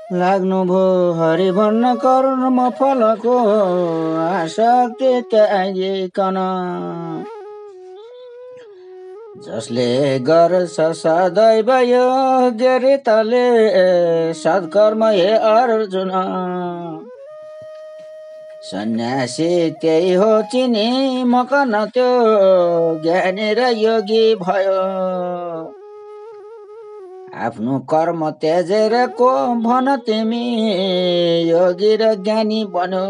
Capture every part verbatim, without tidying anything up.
लाग्नुभयो हरि भन्न कर्म फलको आसक्ति त्यागिकन। जसले गर्छ सदैव योग्य रीतले सत्कर्म हे अर्जुन। सन्यासी त्यही हो चिनी मकन त्यो ज्ञानी र योगी भयो। आफ्नो कर्म त्याजेर को भन तिमी योगी र ज्ञानी बन्यो।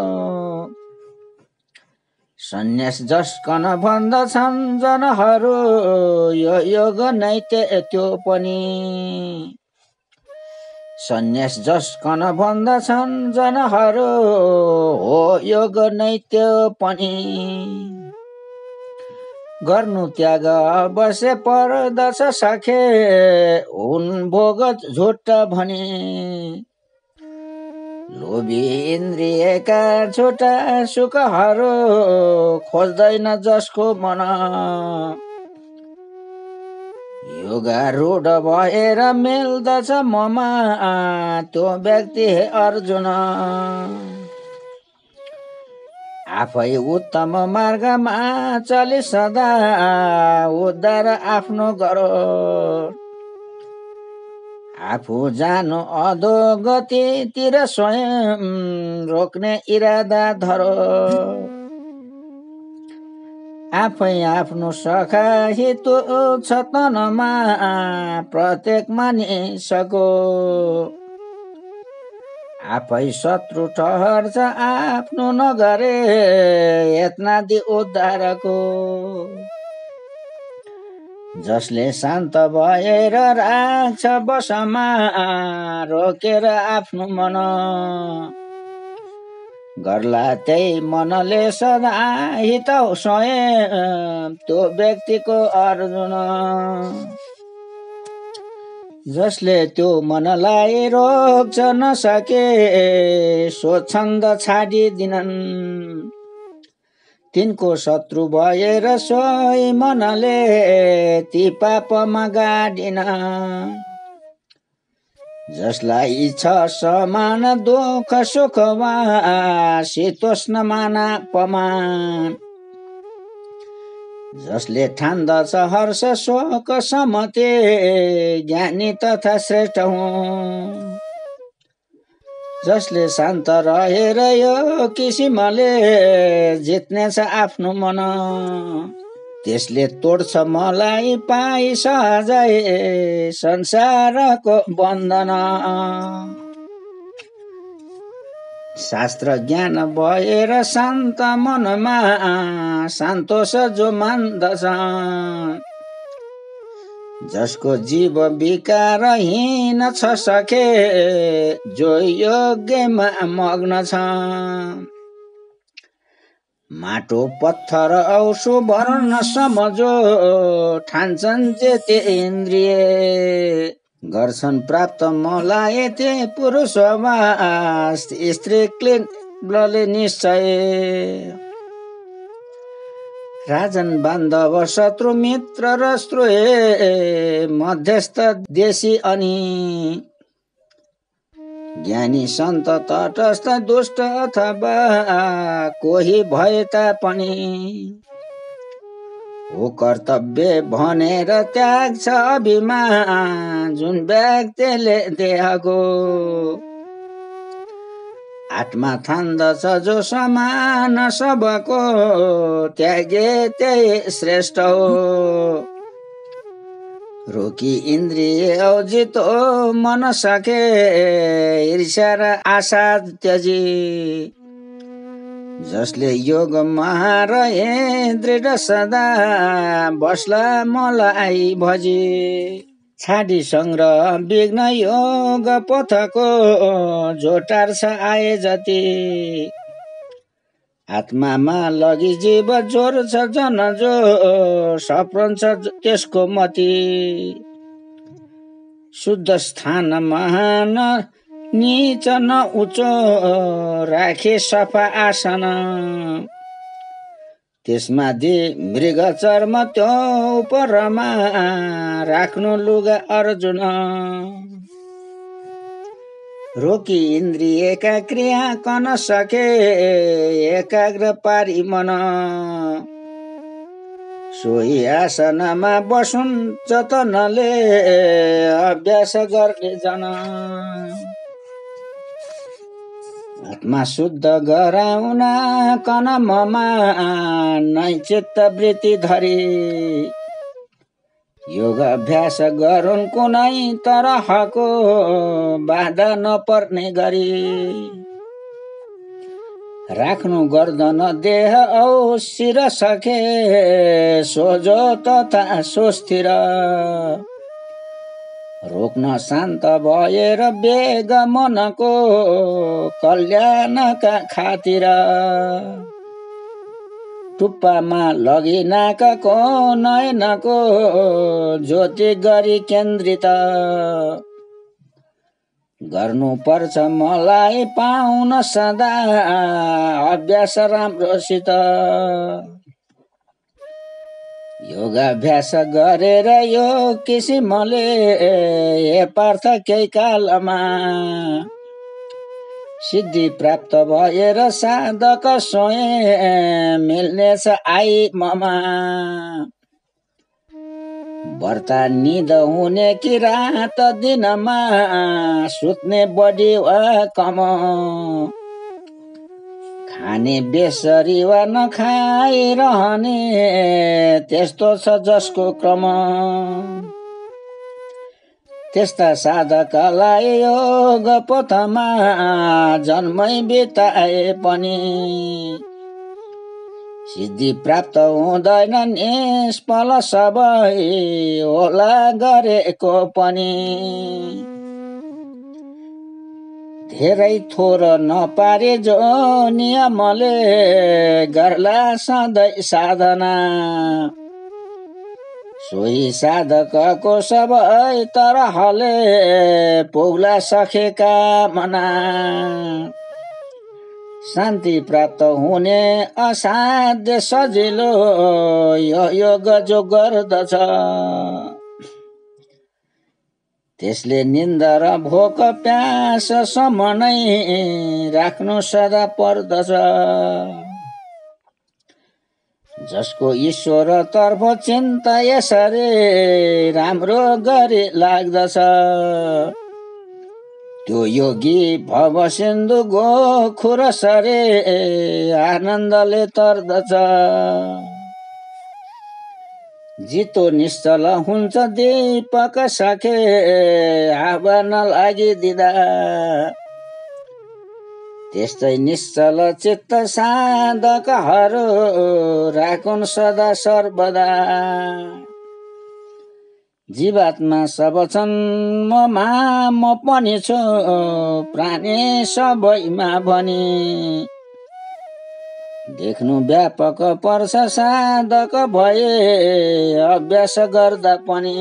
सन्यास जस्कन भन्दछन् जनहरू यो योग नै त्यो पनि। सन्यास जस्कन भन्दछन् जनहरू हो योग नै त्यो पनि। गर्नु त्याग अवश्य पर्दछ सखे हुन् भोग झुट्टा भनी। लोभी इन्द्रियका झुटा सुखहरू खोज्दैन जसको मन। योगारूढ भएर मिल्दछ ममा त्यो व्यक्ति हे अर्जुन। आफै उत्तम मार्गमा चली सदा उद्धार आफ्नो गरो। आफू जानु अधोगतितिर स्वयं रोक्ने इरादा धरो। आफै आफ्नो सखा हितो छ तनमा प्रत्येक मानिसको। आफै शत्रु ठहर्छ आफ्नो नगरे यत्नादि उद्धारको। जसले शान्त भएर राख्छ बसमा रोकेर आफ्नो मन। गर्ला त्यही मनले सदा हित स्वयं त्यो व्यक्तिको अर्जुन। जसले त्यो मनलाई रोक्छ नसके स्वच्छन्द छाडिदिनन्। तिनको शत्रु भएर सोही मनले ती पापमा गाडिन। जसलाई इच्छा समान दुःख सुख वा शीतोष्ण माना पमान। जसले ठान्दछ हर्ष शोक समते ज्ञानी तथा श्रेष्ठ हुन्। जसले शान्त रहेर यो किसिमले जित्नेछ आफ्नो मन। त्यसले तोड्छ मलाई पाइ सहजै संसारको बन्धन। शास्त्र ज्ञान भएर शान्त मनमा सन्तोष जो मान्दछ। जसको जीव विकारहीन छ सखे जो योग्यमा मग्न छ। माटो पत्थर औसो वर्ण समझो ठान्छन् जे ते इन्द्रिय। गर्छन् प्राप्त मलाई ते पुरुष वा स्त्रीले निश्चय। राजन बान्धव शत्रु मित्र र स्त्रोहे मध्यस्थ देशी अनि। ज्ञानी सन्त तटस्थ दुष्ट अथवा कोही भए तापनि। हो कर्तव्य भनेर त्याग्छ अभिमान जुन व्यक्तिले देहको। आत्मा ठान्दछ जो समान सबको त्यागे त्यही श्रेष्ठ हो। रोकी इन्द्रिय औ जितो मन सके ईर्ष्या र आशा त्यजी। जसले योग रहे दृढ सदा बस्ला मलाई भजी। छाडी संग्रह विघ्न योग पथको जो टार्छ आए जति। आत्मामा लगी जीव जोड्छ जन जो सप्रन्छ त्यसको मति। शुद्ध स्थान महान नीच न उचो राखे सफा आसन। त्यसमाथि मृग चर्म त्यो उपरमा राख्नु लुगा अर्जुन। रोकी इन्द्रियका क्रिया कन सके एकाग्र पारी मन सोही आसनमा बसुन् जतनले अभ्यास गर्ने जन आत्मा शुद्ध गराउन कन ममा नै चित्त वृत्ति धरी योग अभ्यास गरून् कुनै तरहको बाधा नपर्ने गरी राख्नु गर्दन देह औ शिर सके सोझो तथा सुस्थिर रोक्न शान्त भएर वेग मनको कल्याणका खातिर टुप्पामा लगी नाकको नयनको ज्योति गरी केन्द्रित गर्नु पर्छ मलाई पाउन सदा अभ्यास राम्रोसित योगाभ्यास गरेर यो किसिमले हे पार्थ केही कालमा सिद्धि प्राप्त भएर साधक स्वयं मिल्नेछ आई ममा व्रता निद हुने कि रात दिनमा सुत्ने बढी वा कम खाने बेसरी वा नखाइरहने त्यस्तो छ जसको क्रम त्यस्ता साधकलाई योग पथमा जन्मै बिताए पनि सिद्धि प्राप्त हुँदैन निष्फल सबै होला गरेको पनि धेरै थोर नपारे जो नियमले गर्ला सधैँ साधना सोही साधकको सबै तरहले पुग्ला सकेका मना शान्ति प्राप्त हुने असाध्य सजिलो यो योग जो गर्दछ त्यसले निन्दा र भोक प्यास सम्म नै राख्नु सदा पर्दछ जसको ईश्वर तर्फ चिन्ता यसरी राम्रो गरी लाग्दछ त्यो योगी भव सिन्धु गोखुर सरे आनन्दले तर्दछ जितो निश्चल हुन्छ दीपक सके हावा नलागिदिँदा त्यस्तै निश्चल चित्त साधकहरू राखुन् सदा सर्वदा जीवात्मा सब छन् ममा म पनि छु प्राणी सबैमा भनी देख्नु व्यापक पर्छ साधक भए अभ्यास गर्दा पनि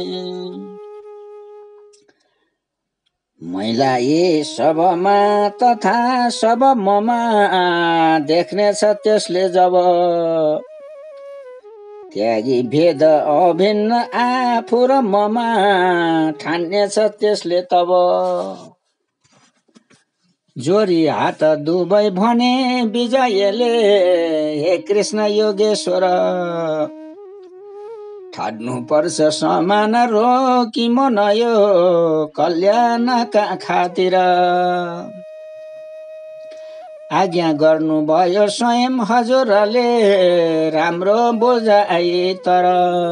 मैला यी सबमा तथा सब ममा देख्नेछ त्यसले जब त्यागी भेद अभिन्न आफू र ममा ठान्नेछ त्यसले तब जोरी हात दुबै भने विजयले हे कृष्ण योगेश्वर ठाड्नु पर्छ समान रोकी मन यो कल्याणका खातिर आज्ञा गर्नु भयो स्वयं हजुरले राम्रो बुझाइ तर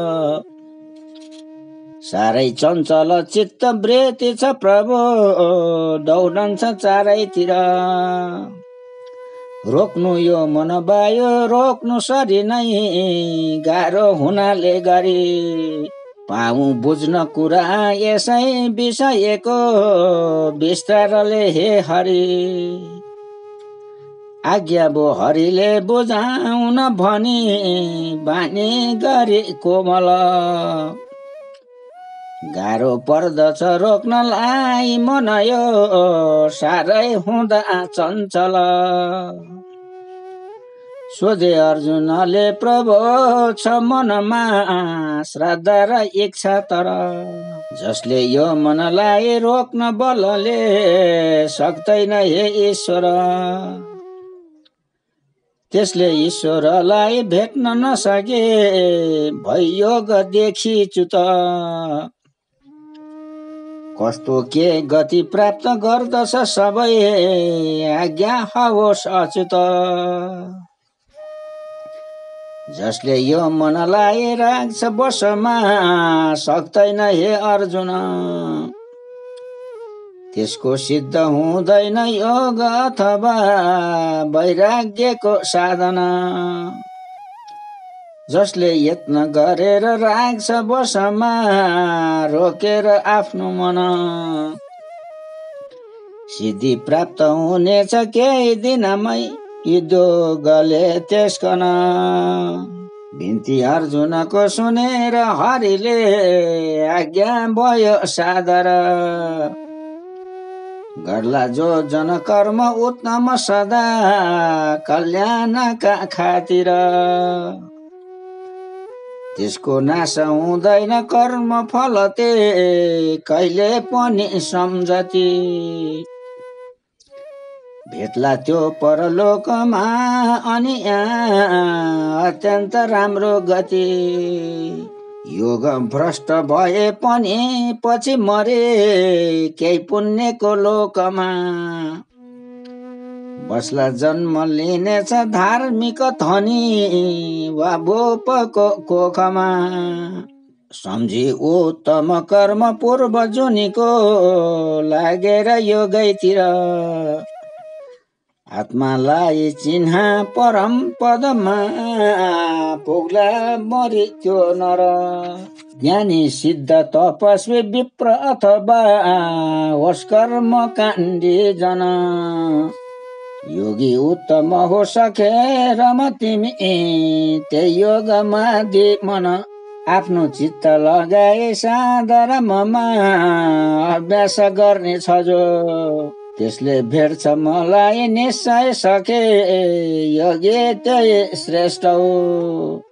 साह्रै चञ्चल चित्त वृत्ति छ प्रभु दौडन्छ चारैतिर रोक्नु यो मन बायो रोक्नु सरी नै गाह्रो हुनाले गरी पाऊ बुझ्न कुरा यसै विषयको विस्तारले हे हरि आज्ञा बो हरिले बुझाउन भनी बानी गरी कोमल गाह्रो पर्दछ रोक्नलाई मन यो साह्रै हुँदा चञ्चल सोधे अर्जुनले प्रभु छ मनमा श्रद्धा र इच्छा तर जसले यो मनलाई रोक्न बलले सक्दैन हे ईश्वर, त्यसले ईश्वरलाई भेट्न नसके भइयोग देखि च्युत। कस्तो के गति प्राप्त गर्दछ सबै आज्ञा होस् अच्युत। जसले यो मनलाई राख्छ बसमा सक्दैन हे अर्जुन, त्यसको सिद्ध हुँदैन योग अथवा वैराग्यको साधना। जसले यत्न गरेर राख्छ बसमा रोकेर आफ्नो मन, सिद्धि प्राप्त हुनेछ केही दिनमै युद्धले त्यसकन। बिन्ती अर्जुनको सुनेर हरिले आज्ञा भयो सादर, गर्ला जो जन कर्म उत्तम सदा कल्याणका खातिर। त्यसको नाश हुँदैन कर्म फल ते कहिले पनि सम्झती। भेट्ला त्यो परलोकमा अनि अत्यन्त राम्रो गति। योग भ्रष्ट भए पनि पछि मरे केही पुण्यको लोकमा। बस्ला जन्म लिनेछ धार्मिक धनी वा भोपको कोखमा। सम्झी उत्तम कर्म पूर्व जुनीको लागेर योगैतिर। आत्मालाई चिन्ह परम पदमा पुग्ला मरि त्यो नर। ज्ञानी सिद्ध तपस्वी विप्र अथवा होस् कर्म काण्डी जन। योगी उत्तम हो सखेर म तिमी त्यही योगमा दि मन। आफ्नो चित्त लगाए साधर्ममा अभ्यास गर्ने छ जो। त्यसले भेट्छ मलाई निश्चय सके योगी त्यही श्रेष्ठ हो।